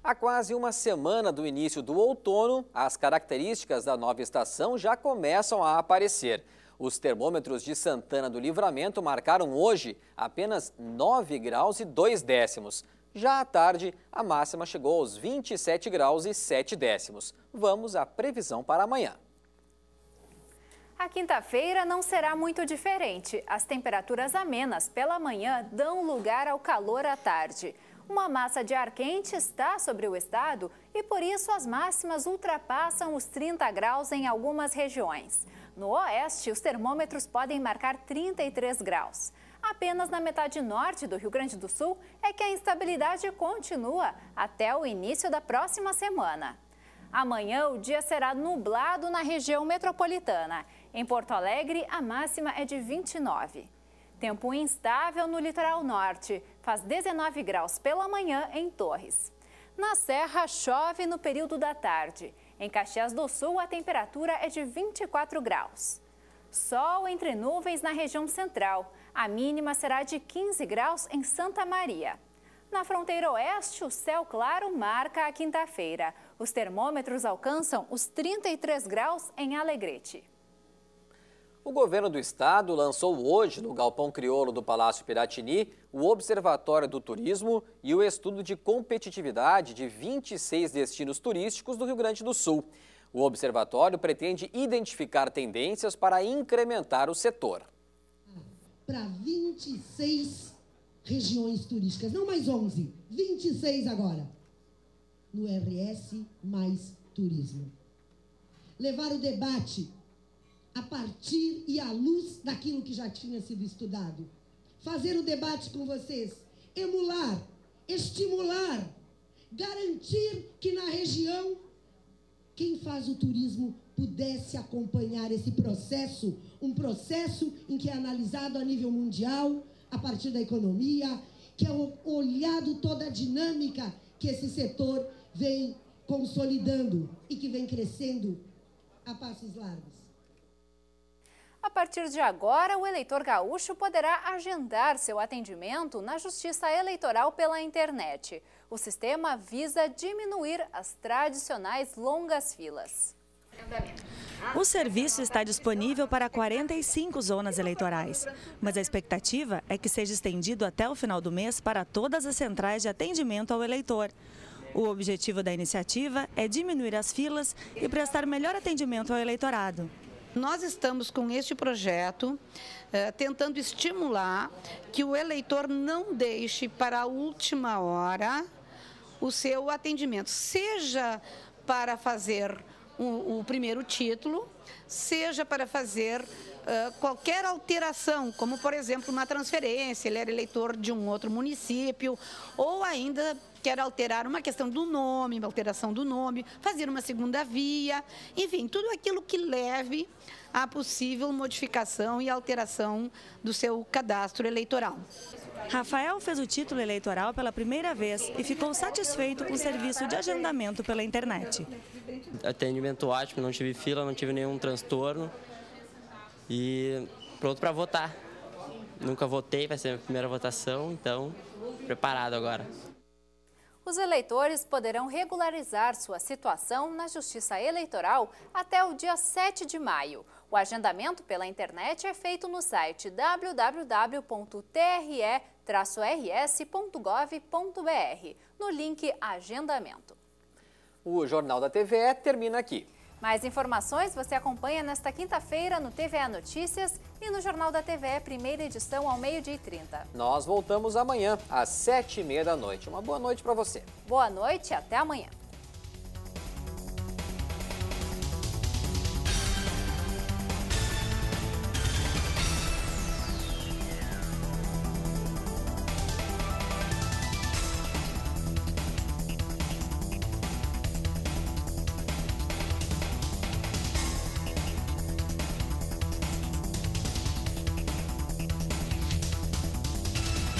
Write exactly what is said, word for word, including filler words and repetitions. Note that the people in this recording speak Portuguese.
Há quase uma semana do início do outono, as características da nova estação já começam a aparecer. Os termômetros de Santana do Livramento marcaram hoje apenas nove graus e dois décimos. Já à tarde, a máxima chegou aos vinte e sete graus e sete décimos. Vamos à previsão para amanhã. A quinta-feira não será muito diferente. As temperaturas amenas pela manhã dão lugar ao calor à tarde. Uma massa de ar quente está sobre o estado e, por isso, as máximas ultrapassam os trinta graus em algumas regiões. No oeste, os termômetros podem marcar trinta e três graus. Apenas na metade norte do Rio Grande do Sul é que a instabilidade continua até o início da próxima semana. Amanhã o dia será nublado na região metropolitana. Em Porto Alegre, a máxima é de vinte e nove. Tempo instável no litoral norte, faz dezenove graus pela manhã em Torres. Na Serra, chove no período da tarde. Em Caxias do Sul, a temperatura é de vinte e quatro graus. Sol entre nuvens na região central. A mínima será de quinze graus em Santa Maria. Na fronteira oeste, o céu claro marca a quinta-feira. Os termômetros alcançam os trinta e três graus em Alegrete. O governo do estado lançou hoje, no Galpão Crioulo do Palácio Piratini, o Observatório do Turismo e o estudo de competitividade de vinte e seis destinos turísticos do Rio Grande do Sul. O observatório pretende identificar tendências para incrementar o setor. Para vinte e seis regiões turísticas, não mais onze, vinte e seis agora, no R S mais turismo. Levar o debate a partir e à luz daquilo que já tinha sido estudado. Fazer o debate com vocês, emular, estimular, garantir que na região, quem faz o turismo pudesse acompanhar esse processo, um processo em que é analisado a nível mundial, a partir da economia, que é olhado toda a dinâmica que esse setor vem consolidando e que vem crescendo a passos largos. A partir de agora, o eleitor gaúcho poderá agendar seu atendimento na Justiça Eleitoral pela internet. O sistema visa diminuir as tradicionais longas filas. O serviço está disponível para quarenta e cinco zonas eleitorais, mas a expectativa é que seja estendido até o final do mês para todas as centrais de atendimento ao eleitor. O objetivo da iniciativa é diminuir as filas e prestar melhor atendimento ao eleitorado. Nós estamos com este projeto eh, tentando estimular que o eleitor não deixe para a última hora o seu atendimento, seja para fazer o, o primeiro título, seja para fazer uh, qualquer alteração, como por exemplo uma transferência, ele era eleitor de um outro município, ou ainda quer alterar uma questão do nome, uma alteração do nome, fazer uma segunda via, enfim, tudo aquilo que leve à possível modificação e alteração do seu cadastro eleitoral. Rafael fez o título eleitoral pela primeira vez e ficou satisfeito com o serviço de agendamento pela internet. Atendimento ótimo, não tive fila, não tive nenhum transtorno e pronto para votar. Nunca votei, vai ser a minha primeira votação, então preparado agora. Os eleitores poderão regularizar sua situação na Justiça Eleitoral até o dia sete de maio. O agendamento pela internet é feito no site w w w ponto t r e traço r s ponto gov ponto b r, no link Agendamento. O Jornal da T V E termina aqui. Mais informações você acompanha nesta quinta-feira no T V E Notícias e no Jornal da T V E, primeira edição, ao meio-dia e trinta. Nós voltamos amanhã, às sete e meia da noite. Uma boa noite para você. Boa noite e até amanhã.